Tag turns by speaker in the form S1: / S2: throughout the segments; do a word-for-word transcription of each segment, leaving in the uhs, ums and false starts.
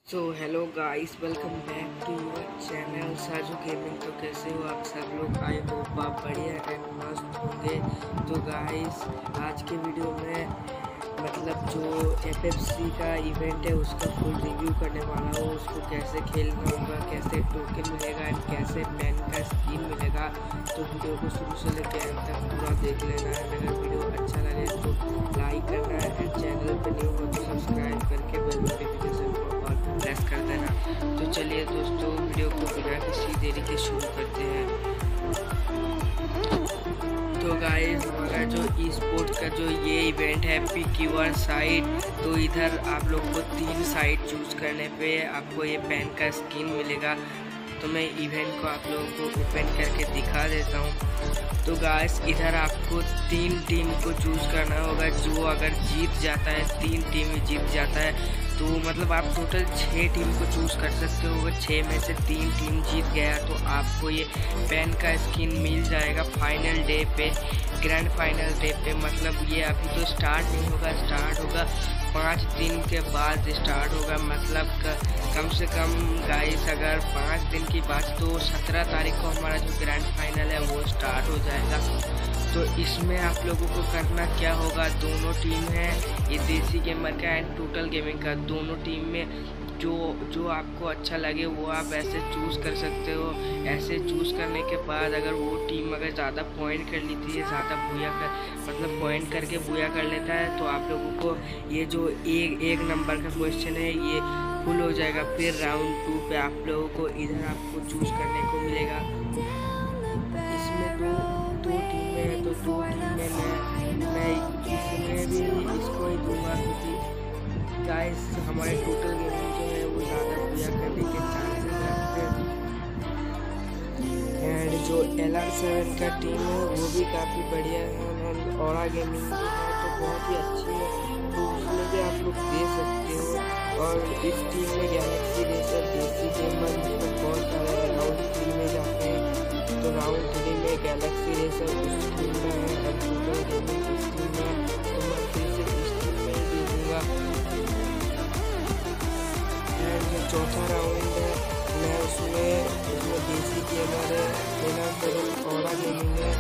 S1: So hello guys, welcome back to your channel Saju gaming. तो कैसे हो आप सब लोग? आई होप आप बढ़िया एंड मस्त होंगे। तो गाइस आज के वीडियो में मतलब जो एफ एफ सी का इवेंट है उसका फुल रिव्यू करने वाला हूँ। उसको कैसे खेलना होगा, कैसे टोकन मिलेगा एंड कैसे पेन का स्किन मिलेगा। तो वीडियो को शुरू से लेकर एंड तक पूरा देख लेना है। अगर वीडियो अच्छा लगे तो लाइक करना है एंड चैनल पर न्यू हो तो सब्सक्राइब करके बेल नोटिफिकेशन को प्रेस कर देना। तो चलिए दोस्तों, वीडियो को बिना किसी देरी के शुरू करते हैं। तो गाइस हमारा जो ई स्पोर्ट्स का जो ये इवेंट है पिक योर साइड, तो इधर आप लोग को तीन साइड चूज करने पे आपको ये पेन का स्किन मिलेगा। तो मैं इवेंट को आप लोगों को ओपन करके दिखा देता हूँ। तो गाइस इधर आपको तीन टीम को चूज करना होगा। जो अगर जीत जाता है, तीन टीम जीत जाता है तो मतलब आप टोटल छः टीम को चूज़ कर सकते हो। अगर छः में से तीन टीम जीत गया तो आपको ये पेन का स्किन मिल जाएगा फाइनल डे पे, ग्रैंड फाइनल डे पे। मतलब ये अभी तो स्टार्ट नहीं होगा, स्टार्ट होगा पाँच दिन के बाद स्टार्ट होगा। मतलब कम से कम गाइस अगर पाँच दिन की बात तो सत्रह तारीख को हमारा जो ग्रैंड फाइनल है वो स्टार्ट हो जाएगा। तो इसमें आप लोगों को करना क्या होगा, दोनों टीम है ये देसी गेमर का एंड टोटल गेमिंग का। दोनों टीम में जो जो आपको अच्छा लगे वो आप ऐसे चूज़ कर सकते हो। ऐसे चूज़ करने के बाद अगर वो टीम अगर ज़्यादा पॉइंट कर लेती है, ज़्यादा बुया कर मतलब पॉइंट करके बुया कर लेता है तो आप लोगों को ये जो एक एक नंबर का क्वेश्चन है ये फुल हो जाएगा। फिर राउंड टू पे आप लोगों को इधर आपको चूज़ करने को मिलेगा। इसमें दो दो टीमें हैं, तो दो टीम में मैं मैं इसमें भी इसको ही दूंगा क्योंकि गाइस हमारे टोटल गेमिंग जो है वो ज़्यादा बुया करने के चांसेस हैं। एंड जो एल आर सेवन का टीम है वो भी काफ़ी बढ़िया है एंड औरा गेमिंग जो है तो बहुत ही अच्छी है, तो उसमें भी आप लोग दे सकते हो। और इस टीम में गैलेक्सी रेसर, देसी गेमर मतलब बहुत सारे राउंड थ्री में जाते हैं। तो राउंड थ्री में गैलेक्सी रेसर उस टीम में है एंड टोटल गेमिंग इस टीम में है, तो मैं फिर से इस टीम में ही दे दूँगा। जो चौथा राउंड है मैं उसमें उसमें देसी गेमर है, एला सेवन औरा गेमिंग है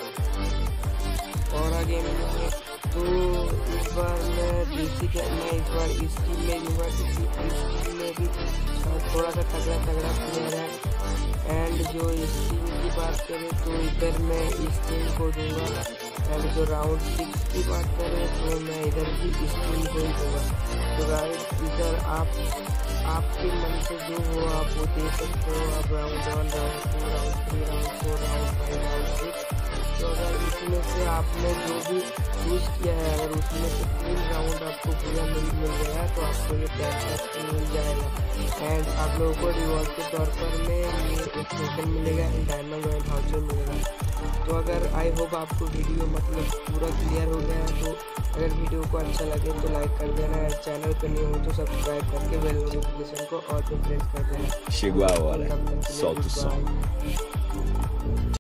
S1: औरा गेमिंग है तो इस बार मैं देसी के मैं इस बार इस टीम में दूँगा क्योंकि इस टीम में भी थोड़ा सा तगड़ा तगड़ा प्लेयर है। एंड जो इस टीम की बात करें तो इधर मैं इस टीम को दूँगा। एंड जो राउंड सिक्स की बात करें तो मैं इधर भी इस टीम को ही दूँगा। तो गाइस इधर आप आपके मन से जो हो आप वो दे सकते हो। आप round one, round two, round three, round four, round five, round six, तो अगर इसमें से आपने जो भी चूज़ किया है अगर उसमें से तीन राउंड आपको पूरा मिल मिल गया है तो आपको ये पैसा मिल जाएगा। एंड आप लोगों को रिवॉर्ड के तौर पर में ये एक टोकन मिलेगा एंड डायमंड रॉयल वाउचर मिलेगा। तो अगर आई होप आपको वीडियो मतलब पूरा क्लियर हो गया है, तो अगर वीडियो को अच्छा लगे तो लाइक कर देना है, चैनल पर नहीं हो तो सब्सक्राइब करके बेल नोटिफिकेशन को और पे प्रेस कर देना।
S2: Chegou a hora, solta o som.